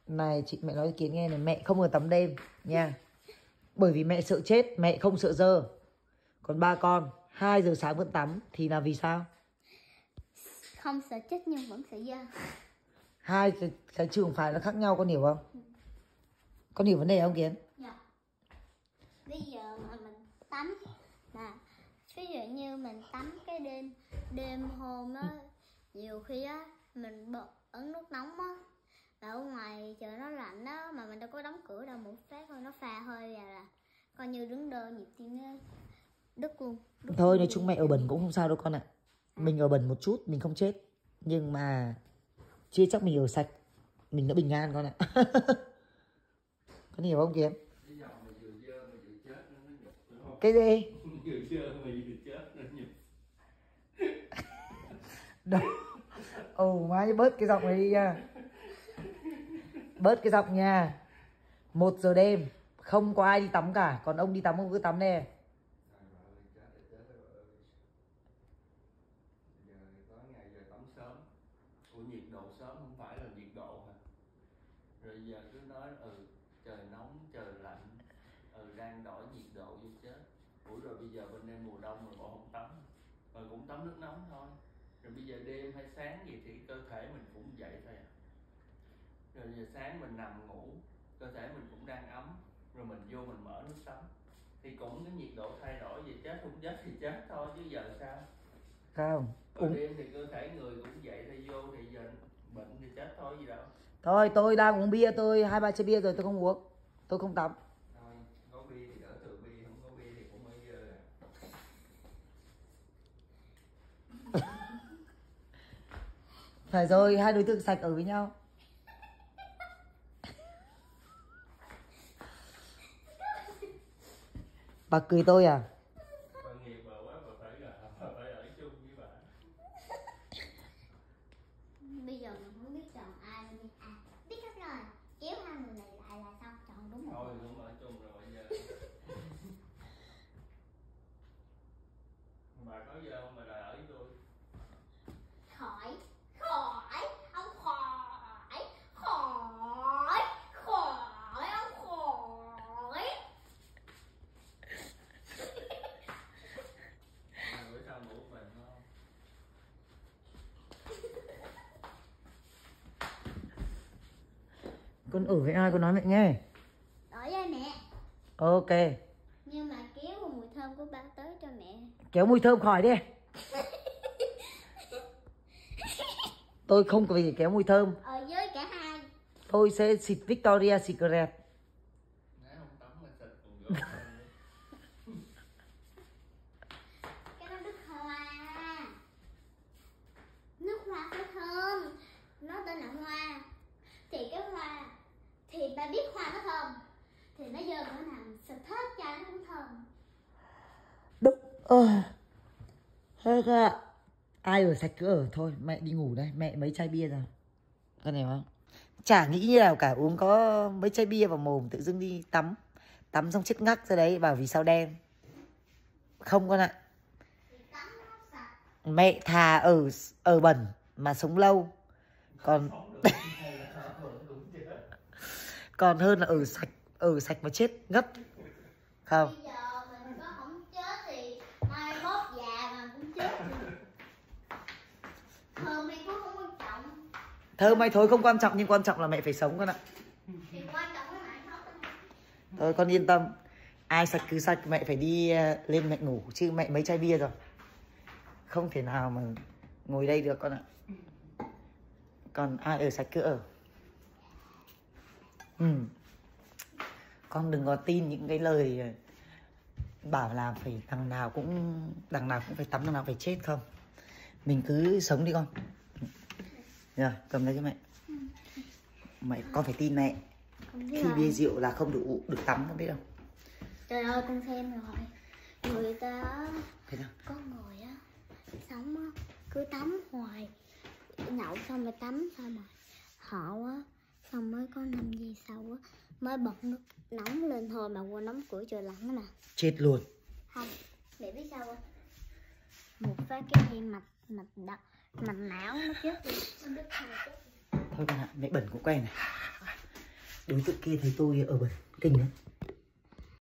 Này chị mẹ nói ý kiến nghe này, mẹ không ở tắm đêm nha. Bởi vì mẹ sợ chết, mẹ không sợ dơ. Còn ba con 2 giờ sáng vẫn tắm thì là vì sao? Không sợ chết nhưng vẫn sợ dơ. Hai cái trường phái nó khác nhau, con hiểu không? Con hiểu vấn đề không Kiến? Dạ. Bây giờ mà mình tắm là ví dụ như mình tắm cái đêm hôm á, nhiều khi á mình ấn nước nóng á, là ở ngoài trời nó lạnh đó mà mình đâu có đóng cửa đâu, một phát thôi nó phà hơi vào là coi như đứng đơ, nhịp tim nó đứt luôn. Thôi nói chung mẹ ở bẩn cũng không sao đâu con ạ. Mình ở bẩn một chút mình không chết, nhưng mà chưa chắc mình ở sạch mình đã bình an con ạ. Con hiểu không Kiến? Cái gì? Đâu. Ồ má, bớt cái giọng này đi nha. Bớt cái giọng nha. 1 giờ đêm không có ai đi tắm cả, còn ông đi tắm ông cứ tắm nè. Nhiệt độ sớm không phải là nhiệt độ hả? Rồi giờ cứ nói trời nóng trời lạnh, đang đổi nhiệt độ vô chết. Rồi bây giờ bên em mùa đông rồi bộ không tắm, rồi cũng tắm nước nóng thôi. Rồi bây giờ đêm hay sáng gì thì cơ thể mình cũng vậy thôi à. Rồi giờ sáng mình nằm ngủ, cơ thể mình cũng đang ấm, rồi mình vô mình mở nước tắm thì cũng cái nhiệt độ thay đổi, về chết không chết thì chết thôi chứ giờ sao? Không. Rồi đêm thì cơ thể người cũng vậy, thì vô thì giờ bệnh thì chết thôi gì đâu. Thôi tôi đang uống bia, tôi 2-3 chai bia rồi tôi không uống. Tôi không tắm. Thôi, có bia thì đỡ từ bia, không có bia thì cũng mới dơ à. Phải rồi, hai đối tượng sạch ở với nhau. Bà cười tôi à? Bà nghiệp bà quá, bà phải ở chung với bà. Bây giờ mình không biết chọn ai luôn đi. Biết hết rồi, kéo hai người này lại là xong, chọn đúng Thôi rồi. cũng ở chung rồi bây giờ. Bà có giờ không mà đòi ở với tôi? Khỏi, ông khỏi, ông khỏi. Bữa sau ngủ mình không? Con ở với ai con nói mẹ nghe. Ở với mẹ. Ok. Nhưng mà kéo mùi thơm của ba tới cho mẹ. Kéo mùi thơm khỏi đi. Tôi không có gì kéo mùi thơm. Ở với cả hai. Tôi sẽ xịt Victoria Secret. Nếu không tắm mà xịt còn gớm hơn nữa. Cái đó nước hoa. Nước hoa phải thơm. Nó tên là hoa. Thì cái hoa, thì bà biết hoa nó thơm, thì nó dơ cỡ nào xịt hết chai nó cũng thơm. Đúng. Thôi ạ. Ai ở sạch cứ ở thôi. Mẹ đi ngủ đây. Mẹ mấy chai bia rồi. Con hiểu không? Chả nghĩ như nào cả. Uống có mấy chai bia vào mồm tự dưng đi tắm. Tắm xong chết ngắc ra đấy. Bảo vì sao đen. Không con ạ. Mẹ thà ở bẩn mà sống lâu. Còn còn hơn là ở sạch mà chết ngất. Không. Bây giờ mình có không chết thì mai mốt già mà cũng chết. Thơm hay thuốc không quan trọng. Thơm hay thối không quan trọng, nhưng quan trọng là mẹ phải sống con ạ. Thì quan trọng cái này thôi. Thôi con yên tâm. Ai sạch cứ sạch, mẹ phải đi lên mẹ ngủ. Chứ mẹ mấy chai bia rồi. Không thể nào mà ngồi đây được con ạ. Còn ai ở sạch cứ ở. Con đừng có tin những cái lời bảo là phải đằng nào cũng phải tắm, đằng nào phải chết không. Mình cứ sống đi con. Rồi cầm lấy cho mẹ. Mẹ con phải tin mẹ. Khi bia rượu là không được tắm, con biết không? Trời ơi con xem rồi. Người ta Thế nào? có người á sống á cứ tắm hoài, nhậu xong rồi tắm xong rồi họ á xong mới có 5 giây sau á mới bật nước nóng lên thôi mà quên đóng cửa trời lạnh đó nè. Chết luôn. Không, mẹ biết sao không? Một phát cái dây mạch não nó chết luôn. Thôi con ạ, mẹ bẩn cũng quen này. đối tượng kia thấy tôi ở bẩn kinh đấy.